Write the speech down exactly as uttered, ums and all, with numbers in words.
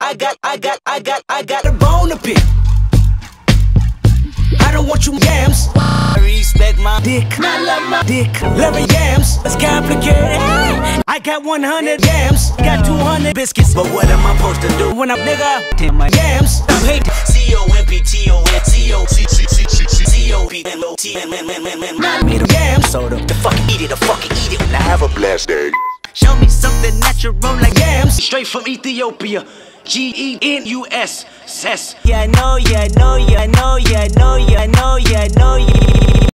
I got, I got, I got, I got a bone to pick. I don't want you yams. I respect my dick. I love my dick. Loving yams, it's complicated. I got one hundred yams, got two hundred biscuits. But what am I supposed to do when I'm nigga? Damn my yams. I hate C O M P T O N C O C C C C C C O P N O T N N N N N. I need a yam soda. The fucking eat it, the fucking eat it. Now have a blast day. Show me something natural like yams. Straight from Ethiopia. G E N U S. S. Yeah, I know, yeah, I know, yeah, I know, yeah, I know, yeah, I know, yeah, I know, yeah.